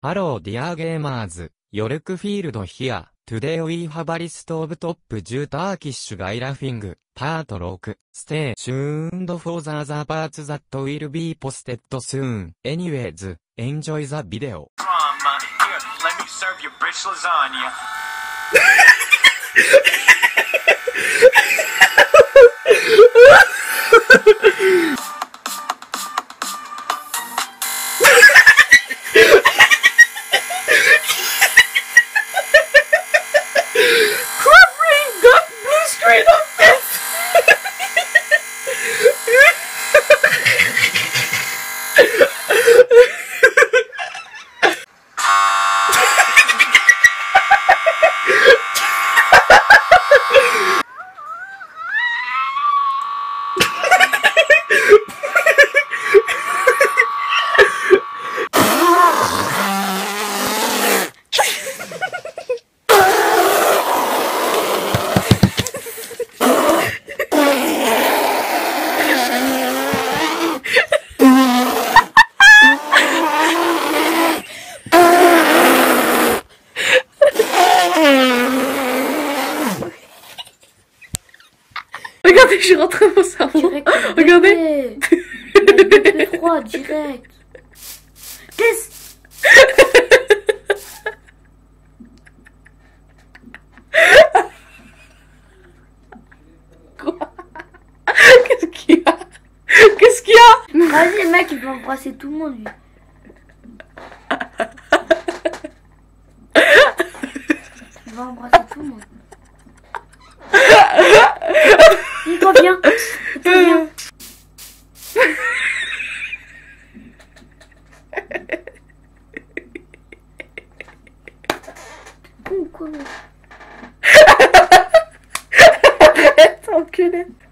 Hello dear gamers, Yorkfield here. Today we have a list of top 10 Turkish guy laughing, part 6. Stay tuned for the other parts that will be posted soon. Anyways, enjoy the video. Here, let me serve you rich lasagna. Regardez, je suis rentré dans mon cerveau. Direct, regardez. Froid, direct. Qu'est-ce? Quoi? Qu'est-ce qu'il y a? Qu'est-ce qu'il y a? Vas-y, le mec, il va embrasser tout le monde, lui. Il va embrasser tout le monde. Dis-toi bien. Dis-toi bien. Con, con. Enculé.